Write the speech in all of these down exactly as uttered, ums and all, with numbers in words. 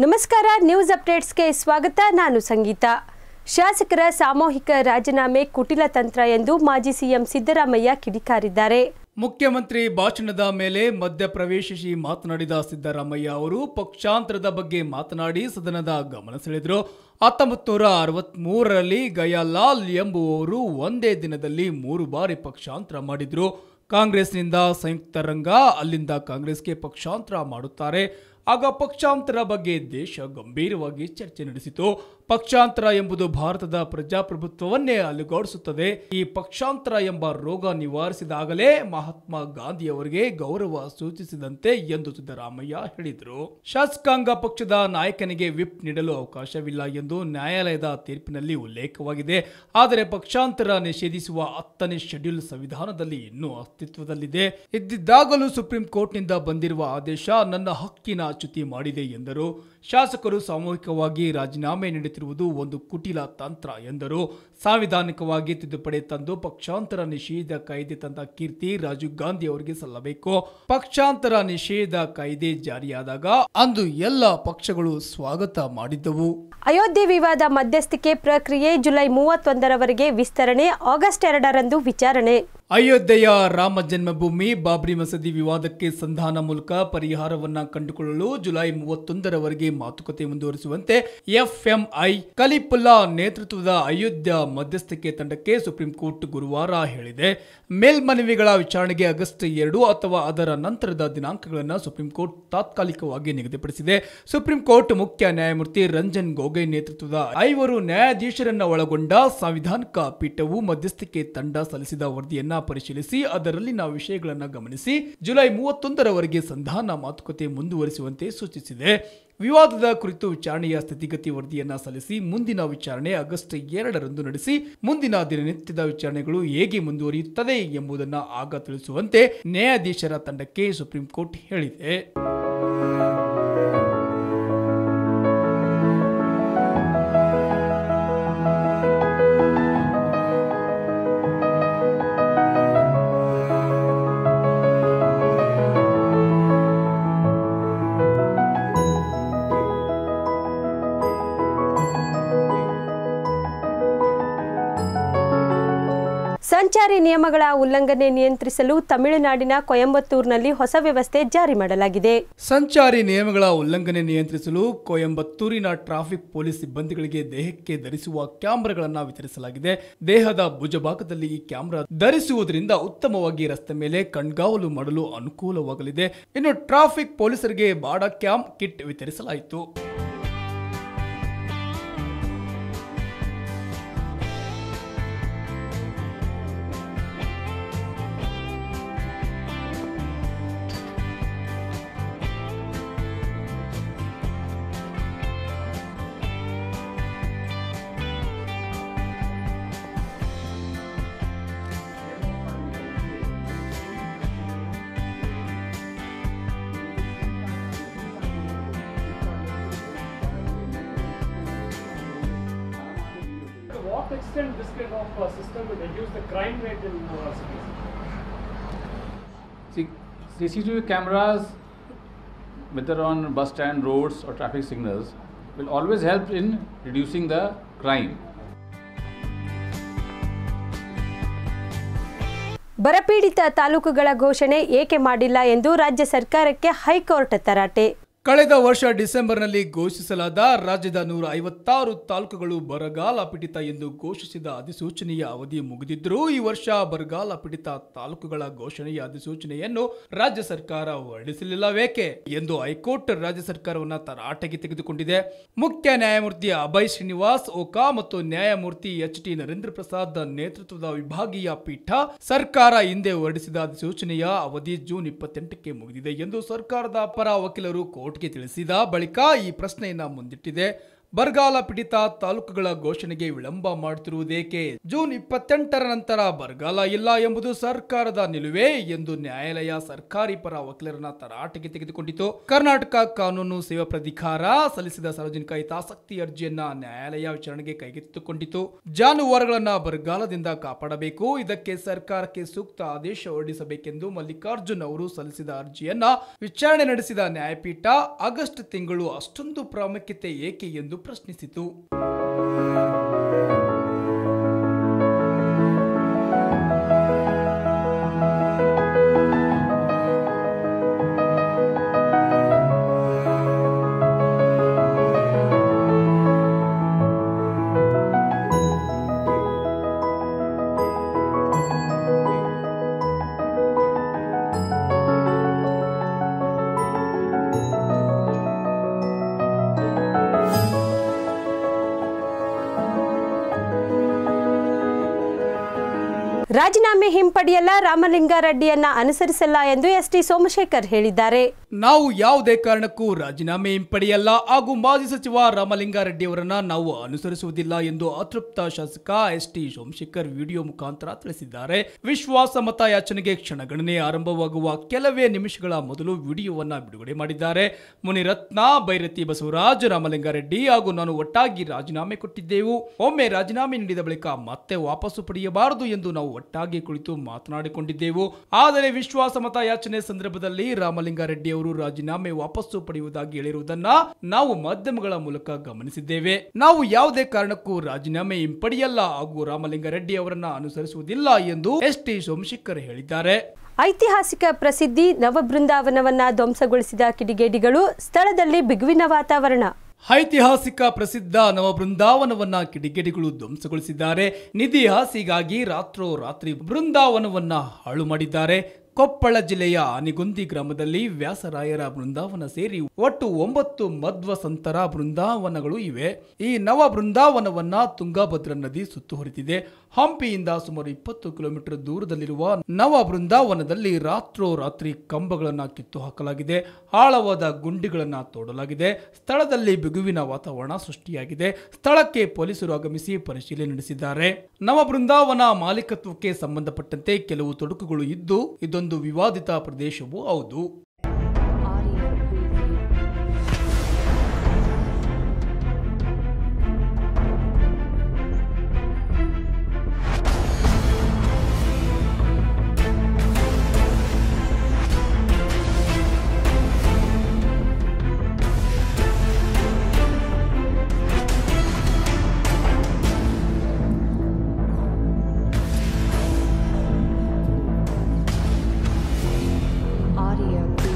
ನಮಸ್ಕಾರ, ನ್ಯೂಸ್ ಅಪ್ಡೇಟ್ಸ್ಗೆ ಸ್ವಾಗತ. ನಾನು ಸಂಗೀತ. ಶಾಸಕರ ಸಾಮೂಹಿಕ ರಾಜೀನಾಮೆ ಕುಟಿಲ ತಂತ್ರ ಎಂದು ಮಾಜಿ ಸಿಎಂ ಸಿದ್ದರಾಮಯ್ಯ ಕಿಡಿಕಾರಿದ್ದಾರೆ. ಮುಖ್ಯಮಂತ್ರಿ ಭಾಷಣದ ಮೇಲೆ ಮಧ್ಯಪ್ರವೇಶಿಸಿ ಮಾತನಾಡಿದ ಸಿದ್ದರಾಮಯ್ಯ ಅವರು ಪಕ್ಷಾಂತರದ ಬಗ್ಗೆ ಮಾತನಾಡಿ ಸದನದ ಗಮನ ಸೆಳೆದರು. ಹತ್ತೊಂಬತ್ತು ನೂರ ಅರವತ್ತ್ ಮೂರರಲ್ಲಿ ಗಯಾಲಾಲ್ ಎಂಬುವವರು ಒಂದೇ ದಿನದಲ್ಲಿ ಮೂರು ಬಾರಿ ಪಕ್ಷಾಂತರ ಮಾಡಿದ್ರು. ಕಾಂಗ್ರೆಸ್ನಿಂದ ಸಂಯುಕ್ತ ರಂಗ, ಅಲ್ಲಿಂದ ಕಾಂಗ್ರೆಸ್ಗೆ ಪಕ್ಷಾಂತರ ಮಾಡುತ್ತಾರೆ. ಆಗ ಪಕ್ಷಾಂತರ ಬಗ್ಗೆ ದೇಶ ಗಂಭೀರವಾಗಿ ಚರ್ಚೆ ನಡೆಸಿತು. ಪಕ್ಷಾಂತರ ಎಂಬುದು ಭಾರತದ ಪ್ರಜಾಪ್ರಭುತ್ವವನ್ನೇ ಅಲುಗಾಡಿಸುತ್ತದೆ. ಈ ಪಕ್ಷಾಂತರ ಎಂಬ ರೋಗ ನಿವಾರಿಸಿದಾಗಲೇ ಮಹಾತ್ಮ ಗಾಂಧಿಯವರಿಗೆ ಗೌರವ ಸೂಚಿಸಿದಂತೆ ಎಂದು ಸಿದ್ದರಾಮಯ್ಯ ಹೇಳಿದರು. ಶಾಸಕಾಂಗ ಪಕ್ಷದ ನಾಯಕನಿಗೆ ವಿಪ್ ನೀಡಲು ಅವಕಾಶವಿಲ್ಲ ಎಂದು ನ್ಯಾಯಾಲಯದ ತೀರ್ಪಿನಲ್ಲಿ ಉಲ್ಲೇಖವಾಗಿದೆ. ಆದರೆ ಪಕ್ಷಾಂತರ ನಿಷೇಧಿಸುವ ಹತ್ತನೇ ಶೆಡ್ಯೂಲ್ ಸಂವಿಧಾನದಲ್ಲಿ ಇನ್ನೂ ಅಸ್ತಿತ್ವದಲ್ಲಿದೆ. ಇದ್ದಿದ್ದಾಗಲೂ ಸುಪ್ರೀಂ ಕೋರ್ಟ್ನಿಂದ ಬಂದಿರುವ ಆದೇಶ ನನ್ನ ಹಕ್ಕಿನ ಚ್ಯುತಿ ಮಾಡಿದೆ ಎಂದರು. ಶಾಸಕರು ಸಾಮೂಹಿಕವಾಗಿ ರಾಜೀನಾಮೆ ನೀಡುತ್ತಿರುವುದು ಒಂದು ಕುಟಿಲ ತಂತ್ರ ಎಂದರು. ಸಾಂವಿಧಾನಿಕವಾಗಿ ತಿದ್ದುಪಡಿ ತಂದು ಪಕ್ಷಾಂತರ ನಿಷೇಧ ಕಾಯ್ದೆ ತಂದ ಕೀರ್ತಿ ರಾಜೀವ್ ಗಾಂಧಿ ಅವರಿಗೆ ಸಲ್ಲಬೇಕು. ಪಕ್ಷಾಂತರ ನಿಷೇಧ ಕಾಯ್ದೆ ಜಾರಿಯಾದಾಗ ಅಂದು ಎಲ್ಲ ಪಕ್ಷಗಳು ಸ್ವಾಗತ ಮಾಡಿದ್ದವು. ಅಯೋಧ್ಯೆ ವಿವಾದ ಮಧ್ಯಸ್ಥಿಕೆ ಪ್ರಕ್ರಿಯೆ ಜುಲೈ ಮೂವತ್ತೊಂದರವರೆಗೆ ವಿಸ್ತರಣೆ, ಆಗಸ್ಟ್ ಎರಡರಂದು ವಿಚಾರಣೆ. ಅಯೋಧ್ಯೆಯ ರಾಮ ಜನ್ಮಭೂಮಿ ಬಾಬ್ರಿ ಮಸೀದಿ ವಿವಾದಕ್ಕೆ ಸಂಧಾನ ಮೂಲಕ ಪರಿಹಾರವನ್ನ ಕಂಡುಕೊಳ್ಳಲು ಜುಲೈ ಮೂವತ್ತೊಂದರವರೆಗೆ ಮಾತುಕತೆ ಮುಂದುವರಿಸುವಂತೆ ಎಫ್ಎಂಐ ಕಲಿಫುಲ್ಲಾ ನೇತೃತ್ವದ ಅಯೋಧ್ಯ ಮಧ್ಯಸ್ಥಿಕೆ ತಂಡಕ್ಕೆ ಸುಪ್ರೀಂ ಕೋರ್ಟ್ ಗುರುವಾರ ಹೇಳಿದೆ. ಮೇಲ್ಮನವಿಗಳ ವಿಚಾರಣೆಗೆ ಆಗಸ್ಟ್ ಎರಡು ಅಥವಾ ಅದರ ನಂತರದ ದಿನಾಂಕಗಳನ್ನು ಸುಪ್ರೀಂ ಕೋರ್ಟ್ ತಾತ್ಕಾಲಿಕವಾಗಿ ನಿಗದಿಪಡಿಸಿದೆ. ಸುಪ್ರೀಂ ಕೋರ್ಟ್ ಮುಖ್ಯ ನ್ಯಾಯಮೂರ್ತಿ ರಂಜನ್ ಗೊಗೊಯ್ ನೇತೃತ್ವದ ಐವರು ನ್ಯಾಯಾಧೀಶರನ್ನ ಒಳಗೊಂಡ ಸಾಂವಿಧಾನಿಕ ಪೀಠವು ಮಧ್ಯಸ್ಥಿಕೆ ತಂಡ ಸಲ್ಲಿಸಿದ ವರದಿಯನ್ನ ಪರಿಶೀಲಿಸಿ ಅದರಲ್ಲಿನ ವಿಷಯಗಳನ್ನು ಗಮನಿಸಿ ಜುಲೈ ಮೂವತ್ತೊಂದರವರೆಗೆ ಸಂಧಾನ ಮಾತುಕತೆ ಮುಂದುವರಿಸುವಂತೆ ಸೂಚಿಸಿದೆ. ವಿವಾದದ ಕುರಿತು ವಿಚಾರಣೆಯ ಸ್ಥಿತಿಗತಿ ವರದಿಯನ್ನ ಸಲ್ಲಿಸಿ ಮುಂದಿನ ವಿಚಾರಣೆ ಆಗಸ್ಟ್ ಎರಡರಂದು ನಡೆಸಿ ಮುಂದಿನ ದಿನನಿತ್ಯದ ವಿಚಾರಣೆಗಳು ಹೇಗೆ ಮುಂದುವರಿಯುತ್ತದೆ ಎಂಬುದನ್ನು ಆಗ ತಿಳಿಸುವಂತೆ ನ್ಯಾಯಾಧೀಶರ ತಂಡಕ್ಕೆ ಸುಪ್ರೀಂ ಕೋರ್ಟ್ ಹೇಳಿದೆ. ಸಂಚಾರಿ ನಿಯಮಗಳ ಉಲ್ಲಂಘನೆ ನಿಯಂತ್ರಿಸಲು ತಮಿಳುನಾಡಿನ ಕೊಯಂಬತ್ತೂರಿನಲ್ಲಿ ಹೊಸ ವ್ಯವಸ್ಥೆ ಜಾರಿ ಮಾಡಲಾಗಿದೆ. ಸಂಚಾರಿ ನಿಯಮಗಳ ಉಲ್ಲಂಘನೆ ನಿಯಂತ್ರಿಸಲು ಕೊಯಂಬತ್ತೂರಿನ ಟ್ರಾಫಿಕ್ ಪೊಲೀಸ್ ಸಿಬ್ಬಂದಿಗಳಿಗೆ ದೇಹಕ್ಕೆ ಧರಿಸುವ ಕ್ಯಾಮೆರಾಗಳನ್ನು ವಿತರಿಸಲಾಗಿದೆ. ದೇಹದ ಭುಜಭಾಗದಲ್ಲಿ ಈ ಕ್ಯಾಮೆರಾ ಧರಿಸುವುದರಿಂದ ಉತ್ತಮವಾಗಿ ರಸ್ತೆ ಮೇಲೆ ಕಣ್ಗಾವಲು ಮಾಡಲು ಅನುಕೂಲವಾಗಲಿದೆ. ಇನ್ನು ಟ್ರಾಫಿಕ್ ಪೊಲೀಸರಿಗೆ ಬಾಡ ಕ್ಯಾಮ್ ಕಿಟ್ ವಿತರಿಸಲಾಯಿತು. To what extent this kind of uh, system will reduce the crime rate in our cities? See, C C T V cameras, whether on bus stand, roads or traffic signals, will always help in reducing the crime. ಬರಪೀಡಿತ ತಾಲೂಕುಗಳ ಘೋಷಣೆ ಏಕೆ ಮಾಡಿಲ್ಲ ಎಂದು ರಾಜ್ಯ ಸರ್ಕಾರಕ್ಕೆ high court ತರಾಟೆ. ಕಳೆದ ವರ್ಷ ಡಿಸೆಂಬರ್ನಲ್ಲಿ ಘೋಷಿಸಲಾದ ರಾಜ್ಯದ ನೂರ ಐವತ್ತಾರು ತಾಲೂಕುಗಳು ಬರಗಾಲ ಪೀಡಿತ ಎಂದು ಘೋಷಿಸಿದ ಅಧಿಸೂಚನೆಯ ಅವಧಿ ಮುಗಿದಿದ್ದರೂ ಈ ವರ್ಷ ಬರಗಾಲ ಪೀಡಿತ ತಾಲೂಕುಗಳ ಘೋಷಣೆಯ ಅಧಿಸೂಚನೆಯನ್ನು ರಾಜ್ಯ ಸರ್ಕಾರ ಹೊರಡಿಸಲಿಲ್ಲವೇಕೆ ಎಂದು ಹೈಕೋರ್ಟ್ ರಾಜ್ಯ ಸರ್ಕಾರವನ್ನು ತರಾಟೆಗೆ ತೆಗೆದುಕೊಂಡಿದೆ. ಮುಖ್ಯ ನ್ಯಾಯಮೂರ್ತಿ ಅಭಯ್ ಶ್ರೀನಿವಾಸ್ ಓಕಾ ಮತ್ತು ನ್ಯಾಯಮೂರ್ತಿ ಎಚ್ ಟಿ ನರೇಂದ್ರ ಪ್ರಸಾದ್ ನೇತೃತ್ವದ ವಿಭಾಗೀಯ ಪೀಠ ಸರ್ಕಾರ ಹಿಂದೆ ಹೊರಡಿಸಿದ ಅಧಿಸೂಚನೆಯ ಅವಧಿ ಜೂನ್ ಇಪ್ಪತ್ತೆಂಟಕ್ಕೆ ಮುಗಿದಿದೆ ಎಂದು ಸರ್ಕಾರದ ಪರ ವಕೀಲರು ಕೋರ್ಟ್ಗೆ ತಿಳಿಸಿದ ಬಳಿಕ ಈ ಪ್ರಶ್ನೆಯನ್ನ ಮುಂದಿಟ್ಟಿದೆ. ಬರಗಾಲ ಪೀಡಿತ ತಾಲೂಕುಗಳ ಘೋಷಣೆಗೆ ವಿಳಂಬ ಮಾಡುತ್ತಿರುವುದೇಕೆ? ಜೂನ್ ಇಪ್ಪತ್ತೆಂಟರ ನಂತರ ಬರಗಾಲ ಇಲ್ಲ ಎಂಬುದು ಸರ್ಕಾರದ ನಿಲುವೇ ಎಂದು ನ್ಯಾಯಾಲಯ ಸರ್ಕಾರಿ ಪರ ವಕೀಲರನ್ನ ತರಾಟೆಗೆ ತೆಗೆದುಕೊಂಡಿತು. ಕರ್ನಾಟಕ ಕಾನೂನು ಸೇವಾ ಪ್ರಾಧಿಕಾರ ಸಲ್ಲಿಸಿದ ಸಾರ್ವಜನಿಕ ಹಿತಾಸಕ್ತಿ ಅರ್ಜಿಯನ್ನ ನ್ಯಾಯಾಲಯ ವಿಚಾರಣೆಗೆ ಕೈಗೆತ್ತಿಕೊಂಡಿತು. ಜಾನುವಾರುಗಳನ್ನ ಬರಗಾಲದಿಂದ ಕಾಪಾಡಬೇಕು, ಇದಕ್ಕೆ ಸರ್ಕಾರಕ್ಕೆ ಸೂಕ್ತ ಆದೇಶ ಹೊರಡಿಸಬೇಕೆಂದು ಮಲ್ಲಿಕಾರ್ಜುನ್ ಅವರು ಸಲ್ಲಿಸಿದ ಅರ್ಜಿಯನ್ನ ವಿಚಾರಣೆ ನಡೆಸಿದ ನ್ಯಾಯಪೀಠ ಆಗಸ್ಟ್ ತಿಂಗಳು ಅಷ್ಟೊಂದು ಪ್ರಾಮುಖ್ಯತೆ ಏಕೆ ಎಂದು ಪ್ರಶ್ನಿಸಿತು. ರಾಜೀನಾಮೆ ಹಿಂಪಡೆಯಲ್ಲ, ರಾಮಲಿಂಗಾರೆಡ್ಡಿಯನ್ನ ಅನುಸರಿಸಲ್ಲ ಎಂದು ಎಸ್ ಟಿ ಸೋಮಶೇಖರ್ ಹೇಳಿದ್ದಾರೆ. ನಾವು ಯಾವುದೇ ಕಾರಣಕ್ಕೂ ರಾಜೀನಾಮೆ ಹಿಂಪಡೆಯಲ್ಲ ಹಾಗೂ ಮಾಜಿ ಸಚಿವ ರಾಮಲಿಂಗಾರೆಡ್ಡಿ ಅವರನ್ನ ನಾವು ಅನುಸರಿಸುವುದಿಲ್ಲ ಎಂದು ಅತೃಪ್ತ ಶಾಸಕ ಎಸ್ ಟಿ ಸೋಮಶೇಖರ್ ವಿಡಿಯೋ ಮುಖಾಂತರ ತಿಳಿಸಿದ್ದಾರೆ. ವಿಶ್ವಾಸ ಮತ ಯಾಚನೆಗೆ ಕ್ಷಣಗಣನೆ ಆರಂಭವಾಗುವ ಕೆಲವೇ ನಿಮಿಷಗಳ ಮೊದಲು ವಿಡಿಯೋವನ್ನ ಬಿಡುಗಡೆ ಮಾಡಿದ್ದಾರೆ. ಮುನಿರತ್ನ, ಬೈರತಿ ಬಸವರಾಜ್, ರಾಮಲಿಂಗಾರೆಡ್ಡಿ ಹಾಗೂ ನಾನು ಒಟ್ಟಾಗಿ ರಾಜೀನಾಮೆ ಕೊಟ್ಟಿದ್ದೆವು. ಒಮ್ಮೆ ರಾಜೀನಾಮೆ ನೀಡಿದ ಬಳಿಕ ಮತ್ತೆ ವಾಪಸ್ಸು ಪಡೆಯಬಾರದು ಎಂದು ನಾವು ಒಟ್ಟಾಗಿ ಕುಳಿತು ಮಾತನಾಡಿಕೊಂಡಿದ್ದೆವು. ಆದರೆ ವಿಶ್ವಾಸ ಮತ ಯಾಚನೆ ಸಂದರ್ಭದಲ್ಲಿ ರಾಮಲಿಂಗಾರೆಡ್ಡಿ ಅವರು ರಾಜೀನಾಮೆ ವಾಪಸ್ಸು ಪಡೆಯುವುದಾಗಿ ಹೇಳಿರುವುದನ್ನ ನಾವು ಮಾಧ್ಯಮಗಳ ಮೂಲಕ ಗಮನಿಸಿದ್ದೇವೆ. ನಾವು ಯಾವುದೇ ಕಾರಣಕ್ಕೂ ರಾಜೀನಾಮೆ ಹಿಂಪಡೆಯಲ್ಲ ಹಾಗೂ ರಾಮಲಿಂಗಾರೆಡ್ಡಿ ಅವರನ್ನ ಅನುಸರಿಸುವುದಿಲ್ಲ ಎಂದು ಎಸ್ ಟಿ ಸೋಮಶೇಖರ್ ಹೇಳಿದ್ದಾರೆ. ಐತಿಹಾಸಿಕ ಪ್ರಸಿದ್ಧಿ ನವಬೃಂದಾವನವನ್ನ ಧ್ವಂಸಗೊಳಿಸಿದ ಕಿಡಿಗೇಡಿಗಳು, ಸ್ಥಳದಲ್ಲಿ ಬಿಗುವಿನ ವಾತಾವರಣ. ಐತಿಹಾಸಿಕ ಪ್ರಸಿದ್ಧ ನವಬೃಂದಾವನವನ್ನ ಕಿಡಿಗೇಡಿಗಳು ಧ್ವಂಸಗೊಳಿಸಿದ್ದಾರೆ. ನಿಧಿ ಆಸೆಗಾಗಿ ರಾತ್ರೋರಾತ್ರಿ ಬೃಂದಾವನವನ್ನ ಹಾಳು ಮಾಡಿದ್ದಾರೆ. ಕೊಪ್ಪಳ ಜಿಲ್ಲೆಯ ಆನೆಗೊಂದಿ ಗ್ರಾಮದಲ್ಲಿ ವ್ಯಾಸರಾಯರ ಬೃಂದಾವನ ಸೇರಿ ಒಟ್ಟು ಒಂಬತ್ತು ಮಧ್ವ ಸಂತರ ಬೃಂದಾವನಗಳು ಇವೆ. ಈ ನವ ಬೃಂದಾವನವನ್ನ ತುಂಗಭದ್ರಾ ನದಿ ಸುತ್ತುವರಿದಿದೆ. ಹಂಪಿಯಿಂದ ಸುಮಾರು ಇಪ್ಪತ್ತು ಕಿಲೋಮೀಟರ್ ದೂರದಲ್ಲಿರುವ ನವ ಬೃಂದಾವನದಲ್ಲಿ ರಾತ್ರೋರಾತ್ರಿ ಕಂಬಗಳನ್ನ ಕಿತ್ತು ಹಾಕಲಾಗಿದೆ. ಆಳವಾದ ಗುಂಡಿಗಳನ್ನ ತೋಡಲಾಗಿದೆ. ಸ್ಥಳದಲ್ಲಿ ಬಿಗುವಿನ ವಾತಾವರಣ ಸೃಷ್ಟಿಯಾಗಿದೆ. ಸ್ಥಳಕ್ಕೆ ಪೊಲೀಸರು ಆಗಮಿಸಿ ಪರಿಶೀಲನೆ ನಡೆಸಿದ್ದಾರೆ. ನವ ಬೃಂದಾವನ ಮಾಲೀಕತ್ವಕ್ಕೆ ಸಂಬಂಧಪಟ್ಟಂತೆ ಕೆಲವು ತೊಡಕುಗಳು ಇದ್ದು ಇದೊಂದು ವಿವಾದಿತ ಪ್ರದೇಶವೂ ಹೌದು. Audio.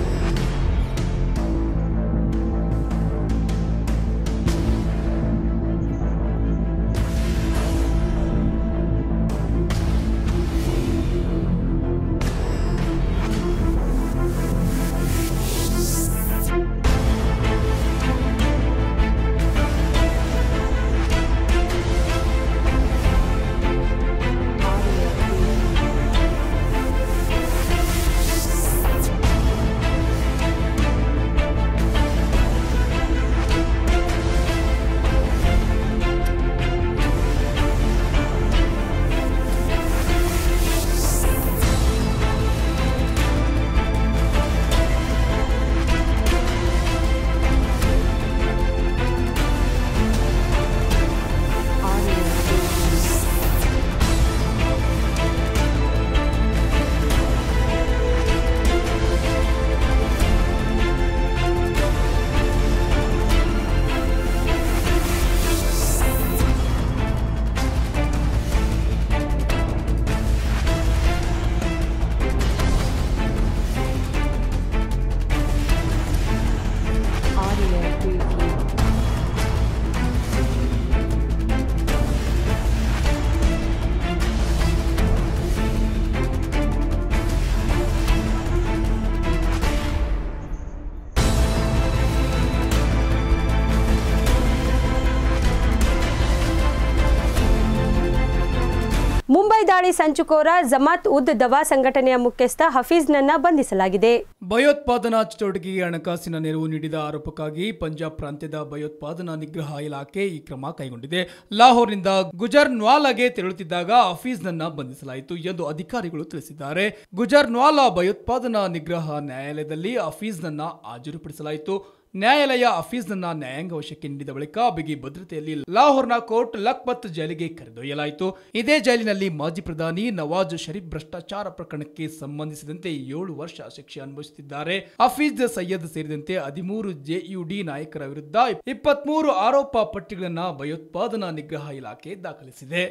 ದಾಳಿ ಸಂಚುಕೋರ ಜಮಾತ್ ಉದ್ ದವಾ ಸಂಘಟನೆಯ ಮುಖ್ಯಸ್ಥ ಹಫೀಜ್ನನ್ನ ಬಂಧಿಸಲಾಗಿದೆ. ಭಯೋತ್ಪಾದನಾ ಚಟುವಟಿಕೆಗೆ ಹಣಕಾಸಿನ ನೆರವು ನೀಡಿದ ಆರೋಪಕ್ಕಾಗಿ ಪಂಜಾಬ್ ಪ್ರಾಂತ್ಯದ ಭಯೋತ್ಪಾದನಾ ನಿಗ್ರಹ ಇಲಾಖೆ ಈ ಕ್ರಮ ಕೈಗೊಂಡಿದೆ. ಲಾಹೋರ್ನಿಂದ ಗುಜರ್ನ್ವಾಲಾಗೆ ತೆರಳುತ್ತಿದ್ದಾಗ ಹಫೀಜ್ನನ್ನ ಬಂಧಿಸಲಾಯಿತು ಎಂದು ಅಧಿಕಾರಿಗಳು ತಿಳಿಸಿದ್ದಾರೆ. ಗುಜರ್ನ್ವಾಲಾ ಭಯೋತ್ಪಾದನಾ ನಿಗ್ರಹ ನ್ಯಾಯಾಲಯದಲ್ಲಿ ಹಫೀಜ್ನನ್ನ ಹಾಜರುಪಡಿಸಲಾಯಿತು. ನ್ಯಾಯಾಲಯ ಹಫೀಜ್ನನ್ನ ನ್ಯಾಯಾಂಗ ವಶಕ್ಕೆ ನೀಡಿದ ಬಳಿಕ ಬಿಗಿ ಭದ್ರತೆಯಲ್ಲಿ ಲಾಹೋರ್ನ ಕೋರ್ಟ್ ಲಖ್ಪತ್ ಜೈಲಿಗೆ ಕರೆದೊಯ್ಯಲಾಯಿತು. ಇದೇ ಜೈಲಿನಲ್ಲಿ ಮಾಜಿ ಪ್ರಧಾನಿ ನವಾಜ್ ಶರೀಫ್ ಭ್ರಷ್ಟಾಚಾರ ಪ್ರಕರಣಕ್ಕೆ ಸಂಬಂಧಿಸಿದಂತೆ ಏಳು ವರ್ಷ ಶಿಕ್ಷೆ ಅನುಭವಿಸುತ್ತಿದ್ದಾರೆ. ಹಫೀಜ್ ಸಯ್ಯದ್ ಸೇರಿದಂತೆ ಹದಿಮೂರು ಜೆಯುಡಿ ನಾಯಕರ ವಿರುದ್ಧ ಇಪ್ಪತ್ಮೂರು ಆರೋಪ ಪಟ್ಟಿಗಳನ್ನು ಭಯೋತ್ಪಾದನಾ ನಿಗ್ರಹ ಇಲಾಖೆ ದಾಖಲಿಸಿದೆ.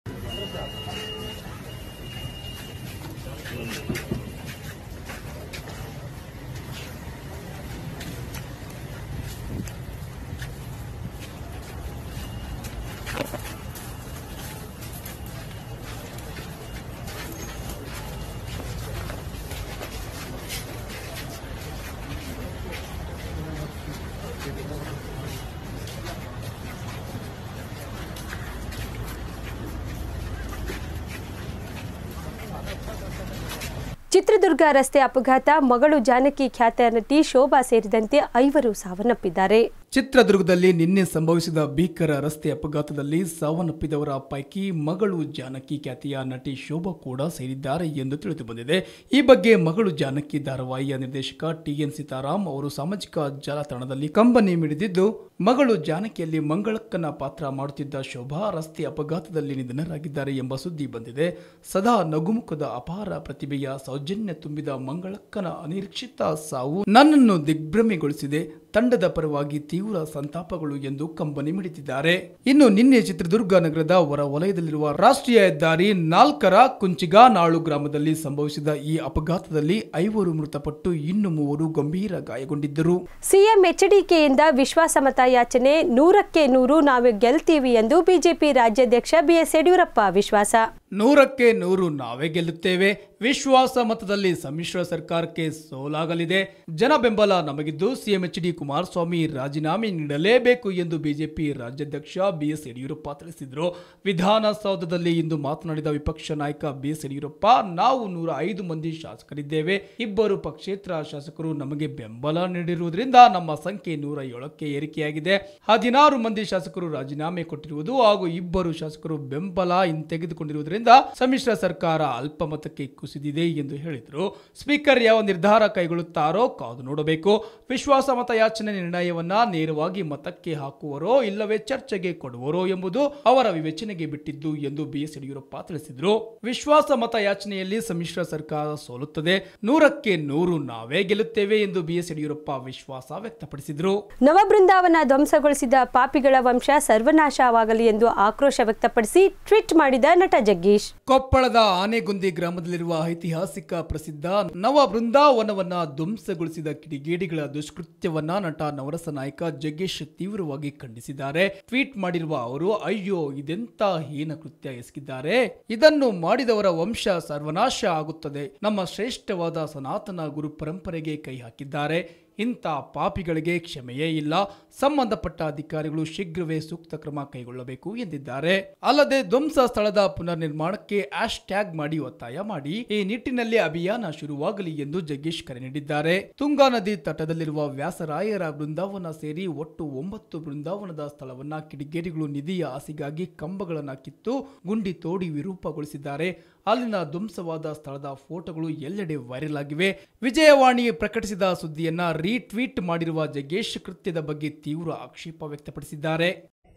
ಚಿತ್ರದುರ್ಗ ರಸ್ತೆ ಅಪಘಾತ, ಮಗಳು ಜಾನಕಿ ಖ್ಯಾತ ನಟಿ ಶೋಭಾ ಸೇರಿದಂತೆ ಐವರು ಸಾವನ್ನಪ್ಪಿದ್ದಾರೆ. ಚಿತ್ರದುರ್ಗದಲ್ಲಿ ನಿನ್ನೆ ಸಂಭವಿಸಿದ ಭೀಕರ ರಸ್ತೆ ಅಪಘಾತದಲ್ಲಿ ಸಾವನ್ನಪ್ಪಿದವರ ಪೈಕಿ ಮಗಳು ಜಾನಕಿ ಖ್ಯಾತಿಯ ನಟಿ ಶೋಭಾ ಕೂಡ ಸೇರಿದ್ದಾರೆ ಎಂದು ತಿಳಿದು ಬಂದಿದೆ. ಈ ಬಗ್ಗೆ ಮಗಳು ಜಾನಕಿ ಧಾರಾವಾಹಿಯ ನಿರ್ದೇಶಕ ಟಿ ಎನ್ ಸೀತಾರಾಮ್ ಅವರು ಸಾಮಾಜಿಕ ಜಾಲತಾಣದಲ್ಲಿ ಕಂಬನಿ ಮಿಡಿದಿದ್ದು, ಮಗಳು ಜಾನಕಿಯಲ್ಲಿ ಮಂಗಳಕ್ಕನ ಪಾತ್ರ ಮಾಡುತ್ತಿದ್ದ ಶೋಭಾ ರಸ್ತೆ ಅಪಘಾತದಲ್ಲಿ ನಿಧನರಾಗಿದ್ದಾರೆ ಎಂಬ ಸುದ್ದಿ ಬಂದಿದೆ. ಸದಾ ನಗುಮುಖದ ಅಪಾರ ಪ್ರತಿಭೆಯ ಸೌಜನ್ಯ ತುಂಬಿದ ಮಂಗಳಕ್ಕನ ಅನಿರೀಕ್ಷಿತ ಸಾವು ನನ್ನನ್ನು ದಿಗ್ಭ್ರಮೆಗೊಳಿಸಿದೆ. ತಂಡದ ಪರವಾಗಿ ತೀವ್ರ ಸಂತಾಪಗಳು ಎಂದು ಕಂಬನಿ ಮಿಡಿದಿದ್ದಾರೆ. ಇನ್ನು ನಿನ್ನೆ ಚಿತ್ರದುರ್ಗ ನಗರದ ಹೊರ ವಲಯದಲ್ಲಿರುವ ರಾಷ್ಟ್ರೀಯ ಹೆದ್ದಾರಿ ನಾಲ್ಕರ ಕುಂಚಿಗಾನಾಳು ಗ್ರಾಮದಲ್ಲಿ ಸಂಭವಿಸಿದ ಈ ಅಪಘಾತದಲ್ಲಿ ಐವರು ಮೃತಪಟ್ಟು ಇನ್ನು ಮೂವರು ಗಂಭೀರ ಗಾಯಗೊಂಡಿದ್ದರು. ಸಿಎಂ ಎಚ್ಡಿಕೆಯಿಂದ ವಿಶ್ವಾಸಮತ ಯಾಚನೆ, ನೂರಕ್ಕೆ ನೂರು ನಾವೇ ಗೆಲ್ತೀವಿ ಎಂದು ಬಿಜೆಪಿ ರಾಜ್ಯಾಧ್ಯಕ್ಷ ಬಿಎಸ್ ಯಡಿಯೂರಪ್ಪ ವಿಶ್ವಾಸ. ನೂರಕ್ಕೆ ನೂರು ನಾವೇ ಗೆಲ್ಲುತ್ತೇವೆ. ವಿಶ್ವಾಸ ಮತದಲ್ಲಿ ಸಮ್ಮಿಶ್ರ ಸರ್ಕಾರಕ್ಕೆ ಸೋಲಾಗಲಿದೆ. ಜನ ಬೆಂಬಲ ನಮಗಿದ್ದು ಸಿಎಂ ಎಚ್ ಡಿ ಕುಮಾರಸ್ವಾಮಿ ರಾಜೀನಾಮೆ ನೀಡಲೇಬೇಕು ಎಂದು ಬಿಜೆಪಿ ರಾಜ್ಯಾಧ್ಯಕ್ಷ ಬಿಎಸ್ ಯಡಿಯೂರಪ್ಪ ತಿಳಿಸಿದರು. ವಿಧಾನಸೌಧದಲ್ಲಿ ಇಂದು ಮಾತನಾಡಿದ ವಿಪಕ್ಷ ನಾಯಕ ಬಿಎಸ್ ಯಡಿಯೂರಪ್ಪ, ನಾವು ನೂರ ಐದು ಮಂದಿ ಶಾಸಕರಿದ್ದೇವೆ. ಇಬ್ಬರು ಪಕ್ಷೇತರ ಶಾಸಕರು ನಮಗೆ ಬೆಂಬಲ ನೀಡಿರುವುದರಿಂದ ನಮ್ಮ ಸಂಖ್ಯೆ ನೂರ ಏಳಕ್ಕೆ ಏರಿಕೆಯಾಗಿದೆ. ಹದಿನಾರು ಮಂದಿ ಶಾಸಕರು ರಾಜೀನಾಮೆ ಕೊಟ್ಟಿರುವುದು ಹಾಗೂ ಇಬ್ಬರು ಶಾಸಕರು ಬೆಂಬಲ ಹಿಂತೆಗೆದುಕೊಂಡಿರುವುದರಿಂದ ಸಮ್ಮಿಶ್ರ ಸರ್ಕಾರ ಅಲ್ಪಮತಕ್ಕೆ ಕುಸಿದಿದೆ ಎಂದು ಹೇಳಿದರು. ಸ್ಪೀಕರ್ ಯಾವ ನಿರ್ಧಾರ ಕೈಗೊಳ್ಳುತ್ತಾರೋ ಕಾದು ನೋಡಬೇಕು. ವಿಶ್ವಾಸಮತ ಯಾಚನೆ ನಿರ್ಣಯವನ್ನ ನೇರವಾಗಿ ಮತಕ್ಕೆ ಹಾಕುವರೋ ಇಲ್ಲವೇ ಚರ್ಚೆಗೆ ಕೊಡುವರೋ ಎಂಬುದು ಅವರ ವಿವೇಚನೆಗೆ ಬಿಟ್ಟಿದ್ದು ಎಂದು ಬಿಎಸ್ ಯಡಿಯೂರಪ್ಪ ತಿಳಿಸಿದರು. ವಿಶ್ವಾಸ ಮತ ಯಾಚನೆಯಲ್ಲಿ ಸಮ್ಮಿಶ್ರ ಸರ್ಕಾರ ಸೋಲುತ್ತದೆ. ನೂರಕ್ಕೆ ನೂರು ನಾವೇ ಗೆಲ್ಲುತ್ತೇವೆ ಎಂದು ಬಿಎಸ್ ಯಡಿಯೂರಪ್ಪ ವಿಶ್ವಾಸ ವ್ಯಕ್ತಪಡಿಸಿದರು. ನವಬೃಂದಾವನ ಧ್ವಂಸಗೊಳಿಸಿದ ಪಾಪಿಗಳ ವಂಶ ಸರ್ವನಾಶವಾಗಲಿ ಎಂದು ಆಕ್ರೋಶ ವ್ಯಕ್ತಪಡಿಸಿ ಟ್ವೀಟ್ ಮಾಡಿದ ನಟ ಜಗ್ಗೇಶ್. ಕೊಪ್ಪಳದ ಆನೆಗುಂದಿ ಗ್ರಾಮದಲ್ಲಿರುವ ಐತಿಹಾಸಿಕ ಪ್ರಸಿದ್ಧ ನವ ಬೃಂದಾವನವನ್ನ ಧ್ವಂಸಗೊಳಿಸಿದ ಕಿಡಿಗೇಡಿಗಳ ದುಷ್ಕೃತ್ಯವನ್ನ ನಟ ನವರಸ ನಾಯಕ ಜಗ್ಗೇಶ್ ತೀವ್ರವಾಗಿ ಖಂಡಿಸಿದ್ದಾರೆ. ಟ್ವೀಟ್ ಮಾಡಿರುವ ಅವರು, ಅಯ್ಯೋ ಇದೆಂತ ಹೀನ ಕೃತ್ಯ ಎಸಗಿದ್ದಾರೆ. ಇದನ್ನು ಮಾಡಿದವರ ವಂಶ ಸರ್ವನಾಶ ಆಗುತ್ತದೆ. ನಮ್ಮ ಶ್ರೇಷ್ಠವಾದ ಸನಾತನ ಗುರು ಪರಂಪರೆಗೆ ಕೈ ಹಾಕಿದ್ದಾರೆ. ಇಂಥ ಪಾಪಿಗಳಿಗೆ ಕ್ಷಮೆಯೇ ಇಲ್ಲ. ಸಂಬಂಧಪಟ್ಟ ಅಧಿಕಾರಿಗಳು ಶೀಘ್ರವೇ ಸೂಕ್ತ ಕ್ರಮ ಕೈಗೊಳ್ಳಬೇಕು ಎಂದಿದ್ದಾರೆ. ಅಲ್ಲದೆ ಧ್ವಂಸ ಸ್ಥಳದ ಪುನರ್ ನಿರ್ಮಾಣಕ್ಕೆ ಹ್ಯಾಶ್ ಟ್ಯಾಗ್ ಮಾಡಿ ಒತ್ತಾಯ ಮಾಡಿ ಈ ನಿಟ್ಟಿನಲ್ಲಿ ಅಭಿಯಾನ ಶುರುವಾಗಲಿ ಎಂದು ಜಗ್ಗೇಶ್ ಕರೆ ನೀಡಿದ್ದಾರೆ. ತುಂಗಾ ನದಿ ತಟದಲ್ಲಿರುವ ವ್ಯಾಸರಾಯರ ಬೃಂದಾವನ ಸೇರಿ ಒಟ್ಟು ಒಂಬತ್ತು ಬೃಂದಾವನದ ಸ್ಥಳವನ್ನ ಕಿಡಿಗೇಡಿಗಳು ನಿಧಿಯ ಆಸೆಗಾಗಿ ಕಂಬಗಳನ್ನ ಕಿತ್ತು ಗುಂಡಿ ತೋಡಿ ವಿರೂಪಗೊಳಿಸಿದ್ದಾರೆ. ಅಲ್ಲಿನ ಧ್ವಂಸವಾದ ಸ್ಥಳದ ಫೋಟೋಗಳು ಎಲ್ಲೆಡೆ ವೈರಲ್ ಆಗಿವೆ. ವಿಜಯವಾಣಿ ಪ್ರಕಟಿಸಿದ ಸುದ್ದಿಯನ್ನ ರೀಟ್ವೀಟ್ ಮಾಡಿರುವ ಜಗ್ಗೇಶ್ ಕೃತ್ಯದ ಬಗ್ಗೆ ತೀವ್ರ ಆಕ್ಷೇಪ ವ್ಯಕ್ತಪಡಿಸಿದ್ದಾರೆ.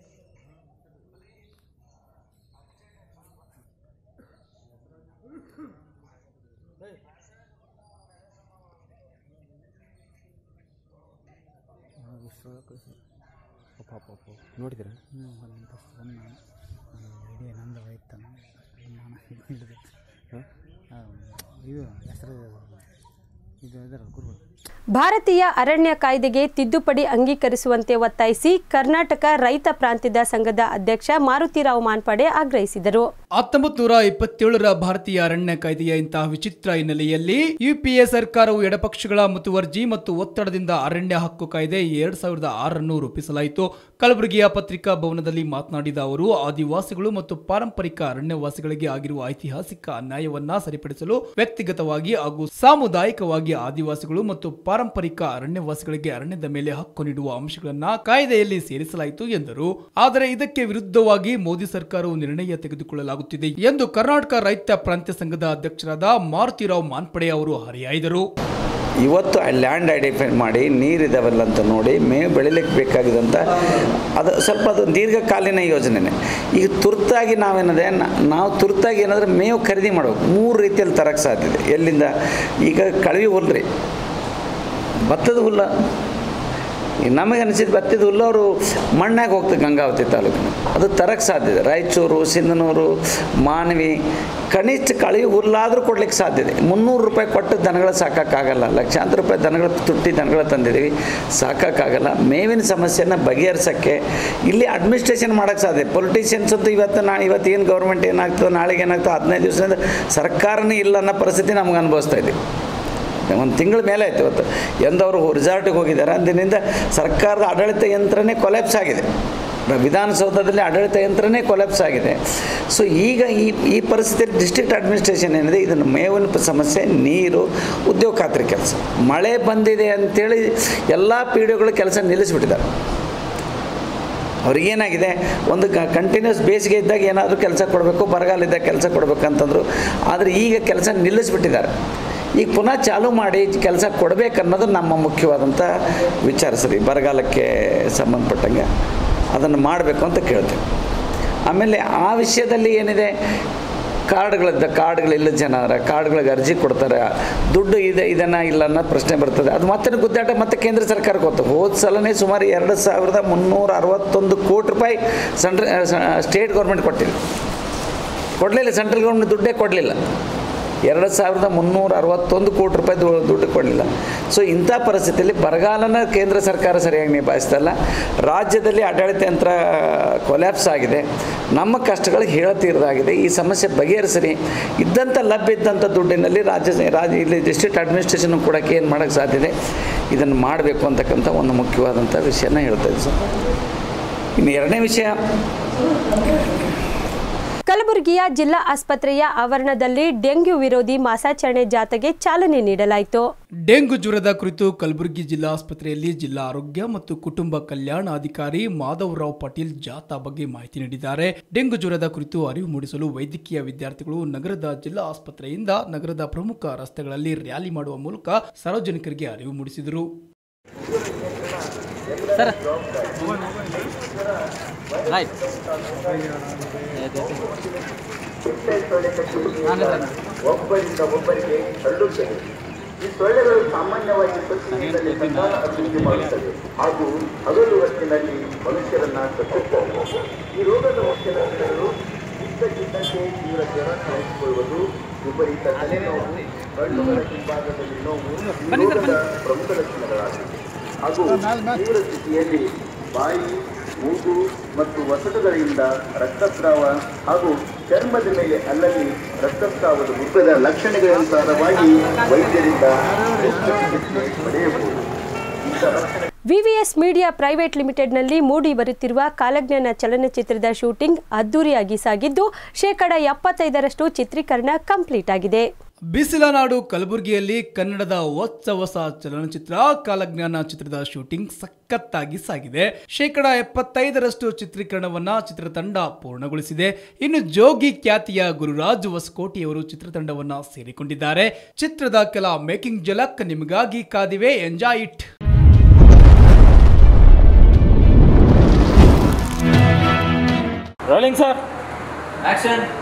ನೋಡಿದ್ರ ಭಾರತೀಯ ಅರಣ್ಯ ಕಾಯ್ದೆಗೆ ತಿದ್ದುಪಡಿ ಅಂಗೀಕರಿಸುವಂತೆ ಒತ್ತಾಯಿಸಿ ಕರ್ನಾಟಕ ರೈತ ಪ್ರಾಂತ್ಯದ ಸಂಘದ ಅಧ್ಯಕ್ಷ ಮಾರುತಿರಾವ್ ಮಾನ್ಪಾಡೆ ಆಗ್ರಹಿಸಿದರು. ಹತ್ತೊಂಬತ್ತು ನೂರ ಇಪ್ಪತ್ತೇಳರ ಭಾರತೀಯ ಅರಣ್ಯ ಕಾಯ್ದೆಯ ಇಂತಹ ವಿಚಿತ್ರ ಹಿನ್ನೆಲೆಯಲ್ಲಿ ಯುಪಿಎ ಸರ್ಕಾರವು ಎಡಪಕ್ಷಗಳ ಮುತುವರ್ಜಿ ಮತ್ತು ಒತ್ತಡದಿಂದ ಅರಣ್ಯ ಹಕ್ಕು ಕಾಯ್ದೆ ಎರಡ್ ಸಾವಿರದ ಆರನ್ನು ರೂಪಿಸಲಾಯಿತು. ಕಲಬುರಗಿಯ ಪತ್ರಿಕಾ ಭವನದಲ್ಲಿ ಮಾತನಾಡಿದ ಅವರು, ಆದಿವಾಸಿಗಳು ಮತ್ತು ಪಾರಂಪರಿಕ ಅರಣ್ಯವಾಸಿಗಳಿಗೆ ಆಗಿರುವ ಐತಿಹಾಸಿಕ ಅನ್ಯಾಯವನ್ನ ಸರಿಪಡಿಸಲು ವ್ಯಕ್ತಿಗತವಾಗಿ ಹಾಗೂ ಸಾಮುದಾಯಿಕವಾಗಿ ಆದಿವಾಸಿಗಳು ಮತ್ತು ಪಾರಂಪರಿಕ ಅರಣ್ಯವಾಸಿಗಳಿಗೆ ಅರಣ್ಯದ ಮೇಲೆ ಹಕ್ಕು ನೀಡುವ ಅಂಶಗಳನ್ನ ಕಾಯ್ದೆಯಲ್ಲಿ ಸೇರಿಸಲಾಯಿತು ಎಂದರು. ಆದರೆ ಇದಕ್ಕೆ ವಿರುದ್ಧವಾಗಿ ಮೋದಿ ಸರ್ಕಾರವು ನಿರ್ಣಯ ತೆಗೆದುಕೊಳ್ಳಲಾಗುತ್ತಿದೆ ಎಂದು ಕರ್ನಾಟಕ ರೈತ ಪ್ರಾಂತ್ಯ ಸಂಘದ ಅಧ್ಯಕ್ಷರಾದ ಮಾರುತಿರಾವ್ ಮಾನ್ಪಡೆ ಅವರು ಹರಿಹಾಯ್ದರು. ಇವತ್ತು ಲ್ಯಾಂಡ್ ಐಡೆಂಟಿಫೈ ಮಾಡಿ ನೀರಿದಾವಲ್ಲ ಅಂತ ನೋಡಿ ಮೇವು ಬೆಳಿಲಿಕ್ಕೆ ಬೇಕಾಗಿದಂಥ ಅದು ಸ್ವಲ್ಪ ಅದು ದೀರ್ಘಕಾಲೀನ ಯೋಜನೆನೇ. ಈಗ ತುರ್ತಾಗಿ ನಾವೇನದೆ ನಾವು ತುರ್ತಾಗಿ ಏನಾದರೂ ಮೇವು ಖರೀದಿ ಮಾಡಬೇಕು. ಮೂರು ರೀತಿಯಲ್ಲಿ ತರಕ್ಕೆ ಸಾಧ್ಯ ಇದೆ. ಎಲ್ಲಿಂದ? ಈಗ ಕಳವಿ ಹುಲ್ಲು ರೀ, ಭತ್ತದ ಹುಲ್ಲ ನಮಗೆ ಅನಿಸಿದ ಭತ್ತದ ಹುಲ್ಲು ಅವರು ಮಣ್ಣಾಗಿ ಹೋಗ್ತದೆ ಗಂಗಾವತಿ ತಾಲೂಕಿನ, ಅದು ತರಕ್ಕೆ ಸಾಧ್ಯ ಇದೆ. ರಾಯಚೂರು, ಸಿಂಧನೂರು, ಮಾನವಿ ಕನಿಷ್ಠ ಕಳವಿ ಹುಲ್ಲಾದರೂ ಕೊಡ್ಲಿಕ್ಕೆ ಸಾಧ್ಯ ಇದೆ. ಮುನ್ನೂರು ರೂಪಾಯಿ ಕೊಟ್ಟು ದನಗಳು ಸಾಕೋಕ್ಕಾಗಲ್ಲ. ಲಕ್ಷಾಂತರ ರೂಪಾಯಿ ದನಗಳು ತುಟ್ಟಿ ದನಗಳು ತಂದಿದ್ದೀವಿ, ಸಾಕೋಕ್ಕಾಗಲ್ಲ. ಮೇವಿನ ಸಮಸ್ಯೆನ ಬಗೆಹರಿಸೋಕ್ಕೆ ಇಲ್ಲಿ ಅಡ್ಮಿನಿಸ್ಟ್ರೇಷನ್ ಮಾಡೋಕ್ಕೆ ಸಾಧ್ಯ. ಪೊಲಿಟಿಷಿಯನ್ಸ್ ಅಂತೂ ಇವತ್ತು ನಾ ಇವತ್ತು ಏನು ಗೌರ್ಮೆಂಟ್ ಏನಾಗ್ತದೆ, ನಾಳೆಗೆ ಏನಾಗ್ತದೆ, ಹದಿನೈದು ದಿವಸದಿಂದ ಸರ್ಕಾರನೇ ಇಲ್ಲ ಅನ್ನೋ ಪರಿಸ್ಥಿತಿ ನಮ್ಗೆ ಅನುಭವಿಸ್ತಾ ಇದ್ದೀವಿ. ಒಂದು ತಿಂಗಳ ಮೇಲೆ ಆಯಿತು. ಇವತ್ತು ಎಂದವರು ರಿಸಾರ್ಟಿಗೆ ಹೋಗಿದ್ದಾರೆ, ಅಂದಿನಿಂದ ಸರ್ಕಾರದ ಆಡಳಿತ ಯಂತ್ರನೇ ಕೊಲ್ಯಾಪ್ಸ್ ಆಗಿದೆ. ವಿಧಾನಸೌಧದಲ್ಲಿ ಆಡಳಿತ ಯಂತ್ರನೇ ಕೊಲ್ಯಾಪ್ಸ್ ಆಗಿದೆ. ಸೊ ಈಗ ಈ ಈ ಪರಿಸ್ಥಿತಿಯಲ್ಲಿ ಡಿಸ್ಟ್ರಿಕ್ಟ್ ಅಡ್ಮಿನಿಸ್ಟ್ರೇಷನ್ ಏನಿದೆ, ಇದನ್ನು ಮೇವಿನ ಸಮಸ್ಯೆ, ನೀರು, ಉದ್ಯೋಗ ಖಾತ್ರಿ ಕೆಲಸ, ಮಳೆ ಬಂದಿದೆ ಅಂಥೇಳಿ ಎಲ್ಲ ಪಿ ಡಿ ಒಗಳು ಕೆಲಸ ನಿಲ್ಲಿಸ್ಬಿಟ್ಟಿದ್ದಾರೆ. ಅವ್ರಿಗೇನಾಗಿದೆ, ಒಂದು ಕಂಟಿನ್ಯೂಸ್ ಬೇಸಿಗೆ ಇದ್ದಾಗ ಏನಾದರೂ ಕೆಲಸ ಕೊಡಬೇಕು, ಬರಗಾಲ ಇದ್ದಾಗ ಕೆಲಸ ಕೊಡಬೇಕಂತಂದರು. ಆದರೆ ಈಗ ಕೆಲಸ ನಿಲ್ಲಿಸ್ಬಿಟ್ಟಿದ್ದಾರೆ. ಈಗ ಪುನಃ ಚಾಲೂ ಮಾಡಿ ಕೆಲಸ ಕೊಡಬೇಕನ್ನೋದು ನಮ್ಮ ಮುಖ್ಯವಾದಂಥ ವಿಚಾರ. ಸರಿ, ಬರಗಾಲಕ್ಕೆ ಸಂಬಂಧಪಟ್ಟಂಗೆ ಅದನ್ನು ಮಾಡಬೇಕು ಅಂತ ಕೇಳ್ತೇವೆ. ಆಮೇಲೆ ಆ ವಿಷಯದಲ್ಲಿ ಏನಿದೆ, ಕಾರ್ಡ್ಗಳಿದ್ದ ಕಾರ್ಡ್ಗಳಿಲ್ಲ ಜನರ ಕಾರ್ಡ್ಗಳಿಗೆ ಅರ್ಜಿ ಕೊಡ್ತಾರೆ, ದುಡ್ಡು ಇದೆ ಇದನ್ನು ಇಲ್ಲ ಅನ್ನೋ ಪ್ರಶ್ನೆ ಬರ್ತದೆ. ಅದು ಮತ್ತೆ ಗುದ್ದಾಟ ಮತ್ತೆ ಕೇಂದ್ರ ಸರ್ಕಾರಕ್ಕೆ ಹೋಗ್ತದೆ. ಹೋದ ಸಲನೇ ಸುಮಾರು ಎರಡು ಸಾವಿರದ ಮುನ್ನೂರ ಅರವತ್ತೊಂದು ಕೋಟಿ ರೂಪಾಯಿ ಸೆಂಟ್ರ ಸ್ಟೇಟ್ ಗೌರ್ಮೆಂಟ್ ಕೊಟ್ಟಿಲ್ಲ, ಕೊಡಲಿಲ್ಲ. ಸೆಂಟ್ರಲ್ ಗೌರ್ಮೆಂಟ್ ದುಡ್ಡೇ ಕೊಡಲಿಲ್ಲ. ಎರಡು ಸಾವಿರದ ಮುನ್ನೂರ ಅರವತ್ತೊಂದು ಕೋಟಿ ರೂಪಾಯಿ ದುಡ್ಡು ಕೊಡಲಿಲ್ಲ. ಸೊ ಇಂಥ ಪರಿಸ್ಥಿತಿಯಲ್ಲಿ ಬರಗಾಲನ ಕೇಂದ್ರ ಸರ್ಕಾರ ಸರಿಯಾಗಿ ನಿಭಾಯಿಸ್ತಲ್ಲ. ರಾಜ್ಯದಲ್ಲಿ ಆಡಳಿತ ಯಂತ್ರ ಕೊಲ್ಯಾಪ್ಸ್ ಆಗಿದೆ. ನಮ್ಮ ಕಷ್ಟಗಳು ಹೇಳತೀರದಾಗಿದೆ. ಈ ಸಮಸ್ಯೆ ಬಗೆಹರಿಸಿ ಇದ್ದಂಥ ಲಭ್ಯ ಇದ್ದಂಥ ದುಡ್ಡಿನಲ್ಲಿ ರಾಜ್ಯ ರಾಜ್ಯ ಇಲ್ಲಿ ಡಿಸ್ಟ್ರಿಕ್ಟ್ ಅಡ್ಮಿನಿಸ್ಟ್ರೇಷನ್ ಕೊಡೋಕ್ಕೆ ಏನು ಮಾಡೋಕ್ಕೆ ಸಾಧ್ಯ ಇದೆ, ಇದನ್ನು ಮಾಡಬೇಕು ಅಂತಕ್ಕಂಥ ಒಂದು ಮುಖ್ಯವಾದಂಥ ವಿಷಯನ ಹೇಳ್ತಾ ಇದ್ದೀವಿ ಸರ್. ಇನ್ನು ಎರಡನೇ ವಿಷಯ, ಕಲಬುರಗಿಯ ಜಿಲ್ಲಾ ಆಸ್ಪತ್ರೆಯ ಆವರಣದಲ್ಲಿ ಡೆಂಗ್ಯೂ ವಿರೋಧಿ ಮಾಸಾಚರಣೆ ಜಾಥಾಗೆ ಚಾಲನೆ ನೀಡಲಾಯಿತು. ಡೆಂಗು ಜ್ವರದ ಕುರಿತು ಕಲಬುರಗಿ ಜಿಲ್ಲಾ ಆಸ್ಪತ್ರೆಯಲ್ಲಿ ಜಿಲ್ಲಾ ಆರೋಗ್ಯ ಮತ್ತು ಕುಟುಂಬ ಕಲ್ಯಾಣಾಧಿಕಾರಿ ಮಾಧವರಾವ್ ಪಾಟೀಲ್ ಜಾಥಾ ಬಗ್ಗೆ ಮಾಹಿತಿ ನೀಡಿದ್ದಾರೆ. ಡೆಂಗು ಜ್ವರದ ಕುರಿತು ಅರಿವು ಮೂಡಿಸಲು ವೈದ್ಯಕೀಯ ವಿದ್ಯಾರ್ಥಿಗಳು ನಗರದ ಜಿಲ್ಲಾ ಆಸ್ಪತ್ರೆಯಿಂದ ನಗರದ ಪ್ರಮುಖ ರಸ್ತೆಗಳಲ್ಲಿ ರ್ಯಾಲಿ ಮಾಡುವ ಮೂಲಕ ಸಾರ್ವಜನಿಕರಿಗೆ ಅರಿವು ಮೂಡಿಸಿದರು. ಒಬ್ಬರಿಂದ ಒಬ್ಬರಿಗೆ ಹರಡುತ್ತದೆ. ಈ ಸೊಳ್ಳೆಗಳು ಸಾಮಾನ್ಯವಾಗಿ ಪಶ್ಚಿಮದಲ್ಲಿ ಸಂತಾನ ಅಭಿವೃದ್ಧಿ ಮಾಡುತ್ತವೆ ಹಾಗೂ ಹಗಲು ಹೊತ್ತಿನಲ್ಲಿ ಮನುಷ್ಯರನ್ನ ಕಚ್ಚುತ್ತವೆ. ಈ ರೋಗದ ಮುಖ್ಯ ಲಕ್ಷಣಗಳು ಇದ್ದಕ್ಕಿದ್ದಂತೆ ತೀವ್ರ ಜ್ವರ ಕಾಣಿಸಿಕೊಳ್ಳುವುದು, ವಿಪರೀತ ತಲೆನೋವು, ಕಣ್ಣುಗಳ ಹಿಂಭಾಗದಲ್ಲಿ ನೋವು ಈ ರೋಗದ ಪ್ರಮುಖ ಲಕ್ಷಣಗಳಾಗಿವೆ. ಹಾಗೂ ತೀವ್ರ ಸ್ಥಿತಿಯಲ್ಲಿ ಬಾಯಿ, ಮೂಗು ಮತ್ತು ವಸಡುಗಳಿಂದ ರಕ್ತಸ್ರಾವ ಹಾಗೂ ಚರ್ಮದ ಮೇಲೆ ಅಲ್ಲಲ್ಲಿ ರಕ್ತಸ್ರಾವದ ಮುಖದ ಲಕ್ಷಣಗಳನುಸಾರವಾಗಿ ವೈದ್ಯರಿಂದ ಪಡೆಯಬಹುದು. ವಿವಿಎಸ್ ಮೀಡಿಯಾ ಪ್ರೈವೇಟ್ ಲಿಮಿಟೆಡ್ನಲ್ಲಿ ಮೂಡಿ ಬರುತ್ತಿರುವ ಕಾಲಜ್ಞಾನ ಚಲನಚಿತ್ರದ ಶೂಟಿಂಗ್ ಅದ್ದೂರಿಯಾಗಿ ಸಾಗಿದ್ದು ಶೇಕಡ ಎಪ್ಪತ್ತೈದರಷ್ಟು ಚಿತ್ರೀಕರಣ ಕಂಪ್ಲೀಟ್ ಆಗಿದೆ. ಬಿಸಿಲನಾಡು ಕಲಬುರಗಿಯಲ್ಲಿ ಕನ್ನಡದ ಹೊಸ ಹೊಸ ಚಲನಚಿತ್ರ ಕಾಲಜ್ಞಾನ ಚಿತ್ರದ ಶೂಟಿಂಗ್ ಸಖತ್ತಾಗಿ ಸಾಗಿದೆ. ಶೇಕಡ ಎಪ್ಪತ್ತೈದರಷ್ಟು ಚಿತ್ರೀಕರಣವನ್ನ ಚಿತ್ರತಂಡ ಪೂರ್ಣಗೊಳಿಸಿದೆ. ಇನ್ನು ಜೋಗಿ ಖ್ಯಾತಿಯ ಗುರುರಾಜ್ ಹೊಸಕೋಟೆಯವರು ಚಿತ್ರತಂಡವನ್ನ ಸೇರಿಕೊಂಡಿದ್ದಾರೆ. ಚಿತ್ರದ ಕೆಲ ಮೇಕಿಂಗ್ ಝಲಕ್ ನಿಮಗಾಗಿ ಕಾದಿವೆ. Enjoy it. Rolling, sir. Action.